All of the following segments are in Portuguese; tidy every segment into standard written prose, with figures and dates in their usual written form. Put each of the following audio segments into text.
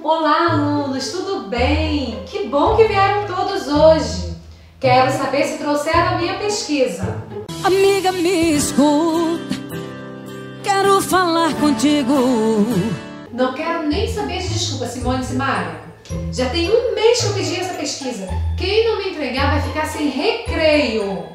Olá, alunos, tudo bem? Que bom que vieram todos hoje. Quero saber se trouxeram a minha pesquisa. Amiga, me escuta, quero falar contigo. Não quero nem saber de desculpa, Simone e Simária. Já tem um mês que eu pedi essa pesquisa. Quem não me entregar vai ficar sem recreio.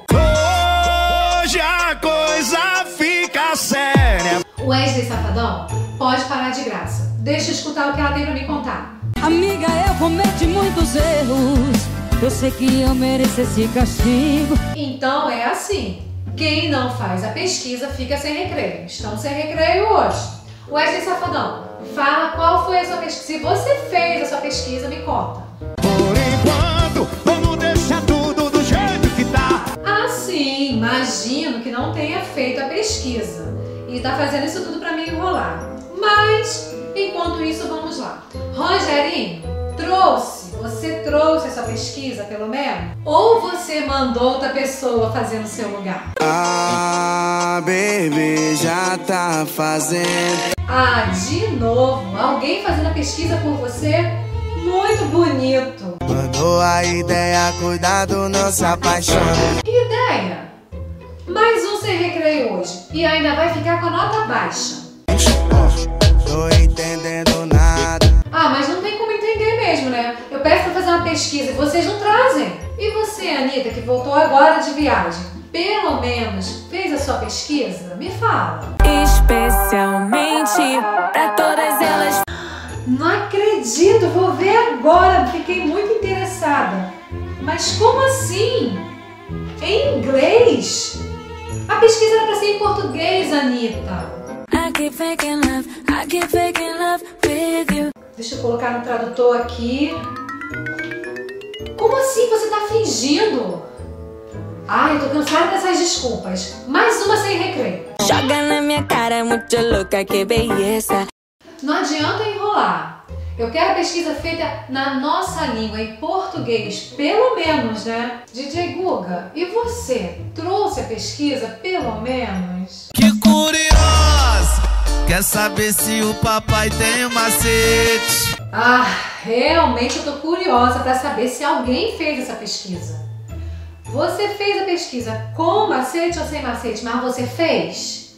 Hoje a coisa fica séria. Wesley Safadão, pode parar de graça. Deixa eu escutar o que ela tem pra me contar. Amiga, eu cometi muitos erros, eu sei que eu mereço esse castigo. Então é assim. Quem não faz a pesquisa fica sem recreio. Estão sem recreio hoje. Wesley Safadão, fala qual foi a sua pesquisa. Se você fez a sua pesquisa, me conta. Por enquanto, vamos deixar tudo do jeito que tá. Ah, sim, imagino que não tenha feito a pesquisa e tá fazendo isso tudo pra me enrolar. Mas, enquanto isso, vamos lá. Rogerinho, você trouxe essa pesquisa, pelo menos? Ou você mandou outra pessoa fazer no seu lugar? Ah, baby, já tá fazendo. Ah, de novo? Alguém fazendo a pesquisa por você? Muito bonito. Mandou a ideia, cuidado, não se apaixone. Que ideia? Mais um sem recreio hoje. E ainda vai ficar com a nota baixa. Tô entendendo nada. Ah, mas não tem como entender mesmo, né? Eu peço pra fazer uma pesquisa e vocês não trazem. E você, Anitta, que voltou agora de viagem, pelo menos fez a sua pesquisa? Me fala. Especialmente pra todas elas. Não acredito, vou ver agora. Fiquei muito interessada. Mas como assim? Em inglês? A pesquisa era pra ser em português, Anitta. I keep faking love with you. Deixa eu colocar no tradutor aqui. Como assim você tá fingindo? Ai, eu tô cansada dessas desculpas. Mais uma sem recreio. Joga na minha cara, muito louca, que beleza. Não adianta enrolar. Eu quero a pesquisa feita na nossa língua, em português, pelo menos, né? DJ Guga, e você? Trouxe a pesquisa, pelo menos? Que curiosa, quer saber se o papai tem um macete? Ah, realmente eu tô curiosa para saber se alguém fez essa pesquisa. Você fez a pesquisa com macete ou sem macete, mas você fez?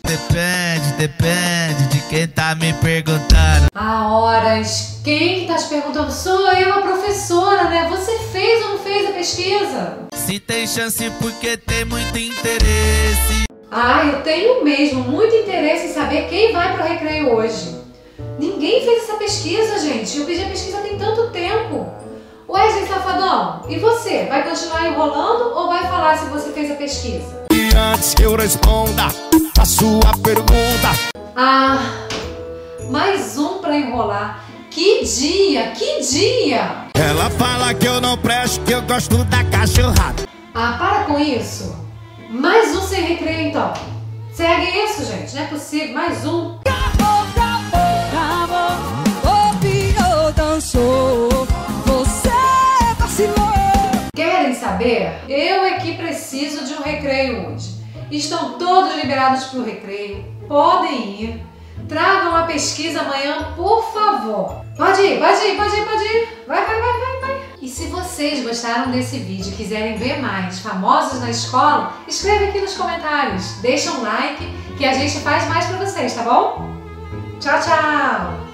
Depende de quem tá me perguntando. Ah, horas. Quem que tá te perguntando? Sou eu, a professora, né? Você fez ou não fez a pesquisa? Se tem chance porque tem muito interesse. Ah, eu tenho mesmo muito interesse em saber quem vai pro recreio hoje. Ninguém fez essa pesquisa, gente. Eu pedi a pesquisa tem tanto tempo. Wesley Safadão, e você? Vai continuar enrolando ou vai falar se você fez a pesquisa? E antes que eu responda a sua pergunta. Ah, mais um pra enrolar. Que dia, que dia! Ela fala que eu não presto, que eu gosto da cachorrada. Ah, para com isso. Mais um sem recreio, então. Segue isso, gente. Não é possível. Mais um. Acabou, o pior dançou, você vacilou. Querem saber? Eu é que preciso de um recreio hoje. Estão todos liberados para o recreio. Podem ir. Tragam a pesquisa amanhã, por favor. Pode ir. Vai. E se vocês gostaram desse vídeo e quiserem ver mais famosos na escola, escreve aqui nos comentários. Deixa um like que a gente faz mais para vocês, tá bom? Tchau, tchau!